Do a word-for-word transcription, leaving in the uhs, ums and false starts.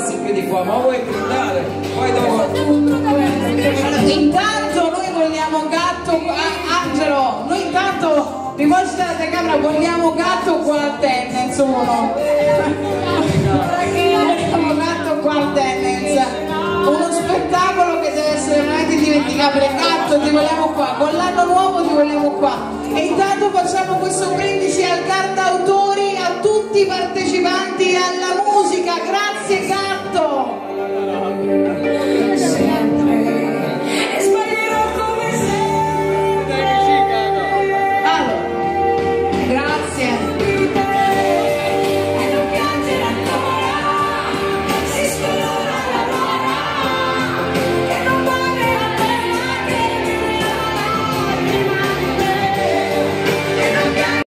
passi più di qua, ma vuoi brindare? Poi dopo... Intanto noi vogliamo gatto, ah, Angelo, noi intanto rivolgiti alla telecamera, vogliamo gatto qua al tennis uno. Vogliamo gatto qua al tennis. Uno spettacolo che deve essere veramente indimenticabile. Gatto, ti vogliamo qua, con l'anno nuovo ti vogliamo qua. E intanto